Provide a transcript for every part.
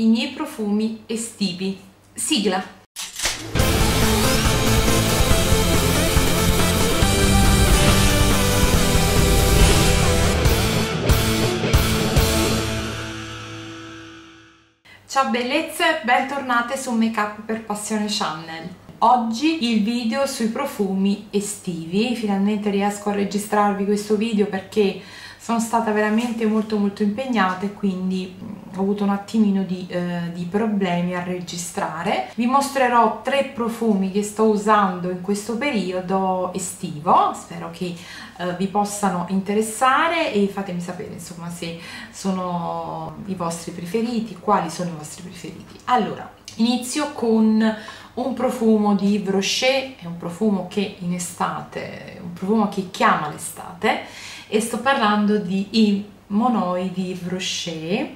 i miei profumi estivi. Sigla! Ciao bellezze, bentornate su Make Up per Passione Channel. Oggi il video sui profumi estivi. Finalmente riesco a registrarvi questo video perché sono stata veramente molto impegnata e quindi ho avuto un attimino di problemi a registrare. Vi mostrerò 3 profumi che sto usando in questo periodo estivo, spero che vi possano interessare e fatemi sapere insomma se sono i vostri preferiti, quali sono i vostri preferiti. Allora, inizio con un profumo di Yves Rocher, è un profumo che in estate, è un profumo che chiama l'estate, e sto parlando di Yves Monoi di Yves Rocher.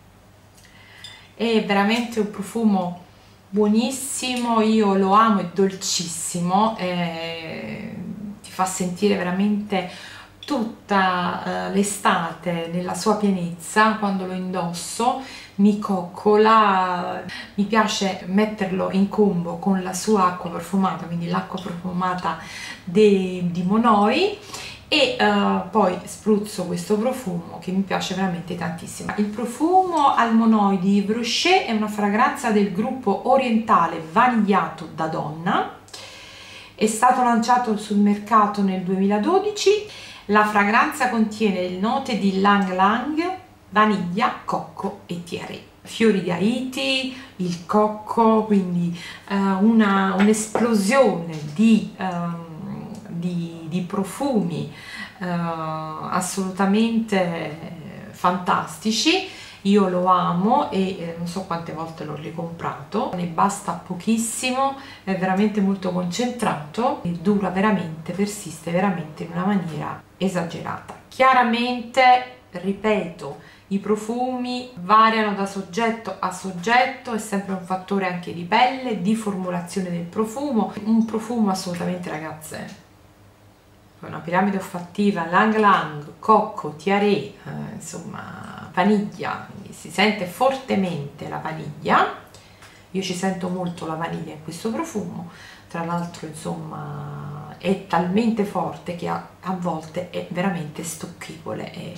È veramente un profumo buonissimo, io lo amo, è dolcissimo, ti fa sentire veramente tutta l'estate nella sua pienezza. Quando lo indosso mi coccola, mi piace metterlo in combo con la sua acqua profumata, quindi l'acqua profumata di Monoi, e poi spruzzo questo profumo che mi piace veramente tantissimo. Il profumo al Monoi di Yves Rocher è una fragranza del gruppo orientale Vanigliato da Donna, è stato lanciato sul mercato nel 2012. La fragranza contiene note di Ylang Ylang, vaniglia, cocco e tiare, fiori di Haiti, il cocco, quindi un'esplosione di profumi assolutamente fantastici. Io lo amo e non so quante volte l'ho ricomprato, ne basta pochissimo, è veramente molto concentrato e dura veramente, persiste veramente in una maniera esagerata. Chiaramente, ripeto, i profumi variano da soggetto a soggetto, è sempre un fattore anche di pelle, di formulazione del profumo. Un profumo assolutamente, ragazze, una piramide olfattiva, Ylang Ylang, cocco, tiare, insomma vaniglia, quindi si sente fortemente la vaniglia. Io ci sento molto la vaniglia in questo profumo, tra l'altro insomma è talmente forte che a volte è veramente stucchevole, è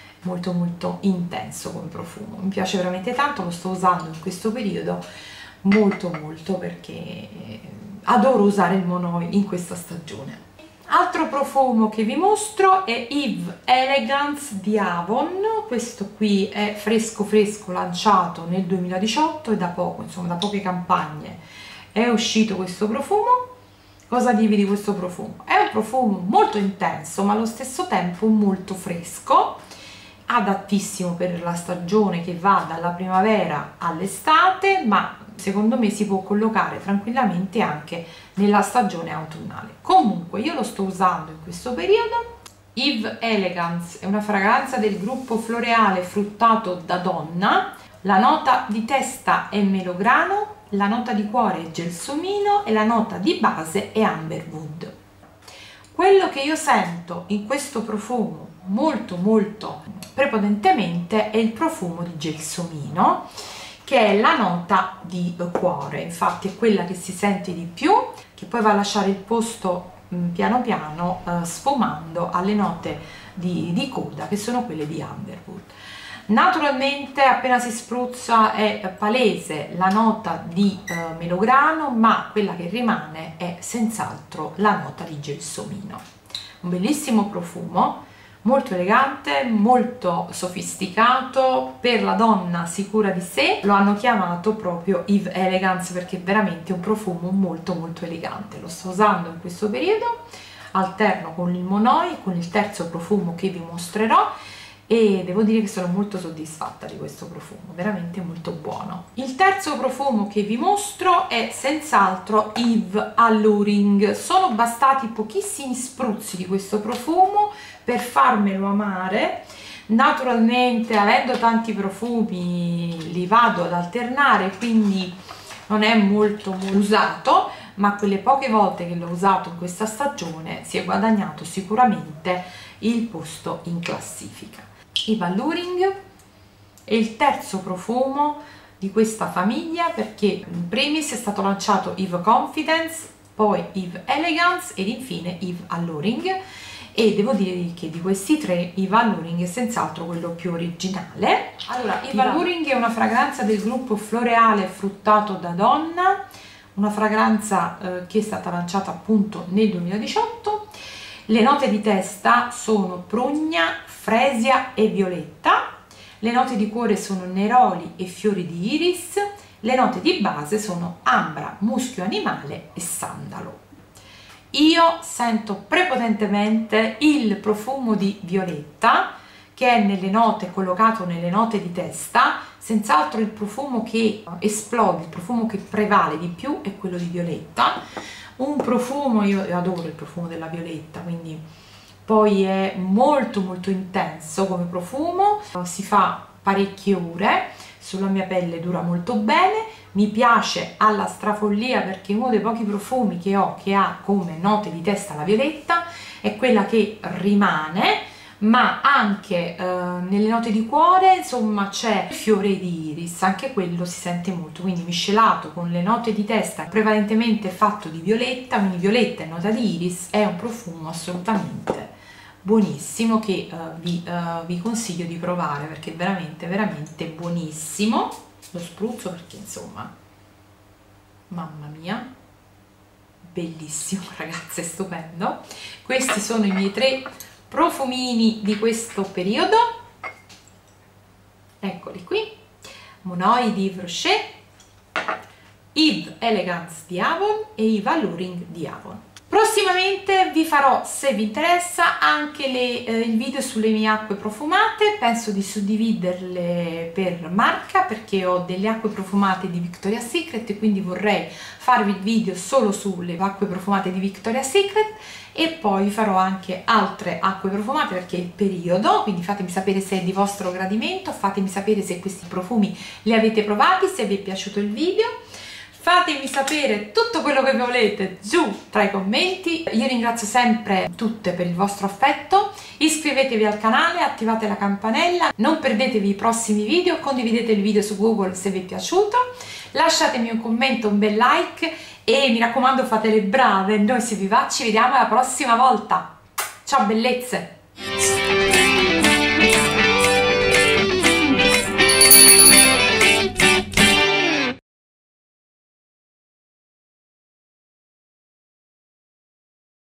molto intenso come profumo. Mi piace veramente tanto, lo sto usando in questo periodo molto perché adoro usare il Monoi in questa stagione. Altro profumo che vi mostro è Yves Elegance di Avon. Questo qui è fresco, lanciato nel 2018 e da poco, insomma da poche campagne è uscito questo profumo. Cosa dirvi di questo profumo? È un profumo molto intenso ma allo stesso tempo molto fresco, adattissimo per la stagione che va dalla primavera all'estate, ma secondo me si può collocare tranquillamente anche nella stagione autunnale. Comunque io lo sto usando in questo periodo. Yves Elegance è una fragranza del gruppo floreale fruttato da Donna. La nota di testa è melograno, la nota di cuore è gelsomino e la nota di base è amberwood. Quello che io sento in questo profumo molto prepotentemente è il profumo di gelsomino, che è la nota di cuore, infatti è quella che si sente di più, che poi va a lasciare il posto piano sfumando alle note di coda, che sono quelle di amberwood. Naturalmente appena si spruzza è palese la nota di melograno, ma quella che rimane è senz'altro la nota di gelsomino. Un bellissimo profumo, molto elegante, molto sofisticato, per la donna sicura di sé. Lo hanno chiamato proprio Yves Elegance perché è veramente un profumo molto elegante. Lo sto usando in questo periodo, alterno con il Monoi, con il terzo profumo che vi mostrerò, e devo dire che sono molto soddisfatta di questo profumo, veramente molto buono. Il terzo profumo che vi mostro è senz'altro Yves Alluring. Sono bastati pochissimi spruzzi di questo profumo per farmelo amare. Naturalmente, avendo tanti profumi, li vado ad alternare, quindi non è molto usato, ma quelle poche volte che l'ho usato in questa stagione si è guadagnato sicuramente il posto in classifica. Yves Alluring. E il terzo profumo di questa famiglia, perché in primis è stato lanciato Eve Confidence, poi Eve Elegance ed infine Eve Alluring, e devo dire che di questi tre Eve Alluring è senz'altro quello più originale. Allora, Eve Alluring è una fragranza del gruppo floreale fruttato da donna, una fragranza che è stata lanciata appunto nel 2018. Le note di testa sono prugna, fresia e violetta, le note di cuore sono neroli e fiori di iris, le note di base sono ambra, muschio animale e sandalo. Io sento prepotentemente il profumo di violetta che è nelle note, collocato nelle note di testa. Senz'altro il profumo che esplode, il profumo che prevale di più è quello di violetta. Un profumo, io adoro il profumo della violetta, quindi poi è molto molto intenso come profumo, si fa parecchie ore, sulla mia pelle dura molto bene, mi piace alla strafollia perché uno dei pochi profumi che ho che ha come note di testa la violetta, è quella che rimane, ma anche nelle note di cuore insomma c'è fiore di iris, anche quello si sente molto, quindi miscelato con le note di testa prevalentemente fatto di violetta, quindi violetta e nota di iris, è un profumo assolutamente buonissimo che vi consiglio di provare perché è veramente veramente buonissimo. Lo spruzzo perché insomma, mamma mia, bellissimo ragazze, stupendo. Questi sono i miei tre profumini di questo periodo, eccoli qui: Monoi di Yves Rocher, Eve Elegance di Avon e Eve Alluring di Avon. Prossimamente vi farò, se vi interessa, anche il video sulle mie acque profumate. Penso di suddividerle per marca perché ho delle acque profumate di Victoria's Secret e quindi vorrei farvi il video solo sulle acque profumate di Victoria's Secret, e poi vi farò anche altre acque profumate perché è il periodo, quindi fatemi sapere se è di vostro gradimento, fatemi sapere se questi profumi li avete provati, se vi è piaciuto il video. Fatemi sapere tutto quello che volete giù tra i commenti. Io ringrazio sempre tutte per il vostro affetto. Iscrivetevi al canale, attivate la campanella, non perdetevi i prossimi video, condividete il video su Google se vi è piaciuto, lasciatemi un commento, un bel like e mi raccomando fate le brave. Noi si viva, ci vediamo alla prossima volta. Ciao bellezze!